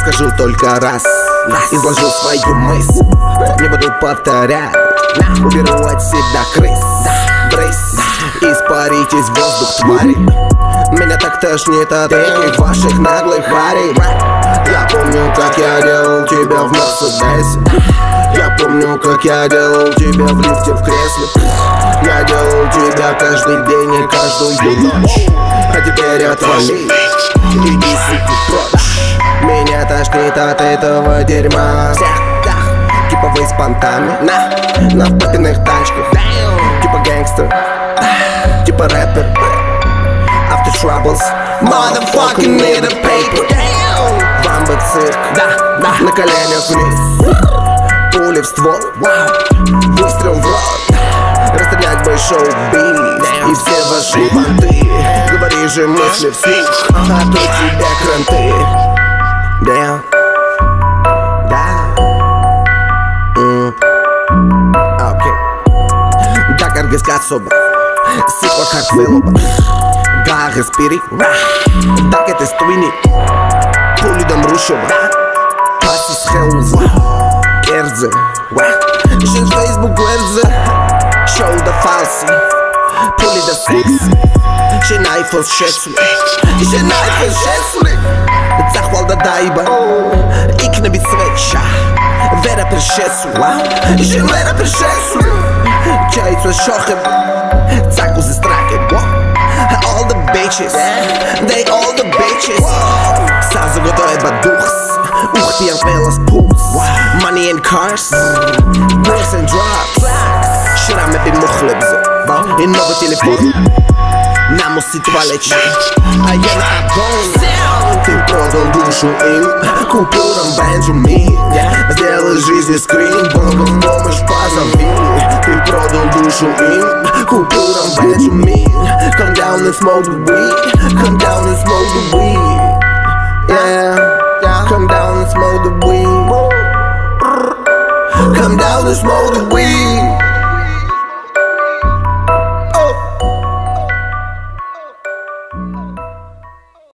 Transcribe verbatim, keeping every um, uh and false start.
скажу только раз, изложу свою мысль, не буду повторять. Уберу от себя крыс, брысь, испаритесь в воздух, твари. Меня так тошнит от этих ваших наглых харей. Я помню, как я делал тебя в Мерседесе. Я помню, как я делал тебя в лифте в кресле. Я делал тебя каждый день и каждую ночь. А теперь отвали, иди, сука, прочь. Меня тошнит от этого дерьма. Типа вы с понтами на, на папиных тачках. Типа гэнгстер, типа рэпер. After troubles, motherfucking need a paper. Вам бы цирк, на коленях вниз. Пули в ствол, выстрел в рот. Расстрелять бы шоу-биз и все ваши понты. Говори же мысли вслух, а то тебя кранты. Damn. Soba, sigo a carceloba. Ga respiri, так это струйни. Пули дам рушоба. Паси с хелза. Керзе. Ищен фейсбук гверзе. Шоу да фалси. Пули да секс. Ищен айфон шесли. Ищен айфон шесли. Захвал да дайба. Икна би свеча. Вера пришесу. Ищен вера пришесу. Чайца шохем, цаку за страхем. All the bitches, they all the bitches. Сразу готовят бадухс. Ух ты, я велос пулс. Money and cars, girls and drugs. Шрами би мухлебзе и новый телефон. Нам усит валечи, а я на огонь. Ты продал душу им, купюрам Бенджамин. Сделай жизни скрин, Богом помощь позови. Ты продал душу им, купюрам Бенджамин. Come down and smoke the weed, come down and smoke the weed. Yeah, come down and smoke the weed. Come down and smoke the weed.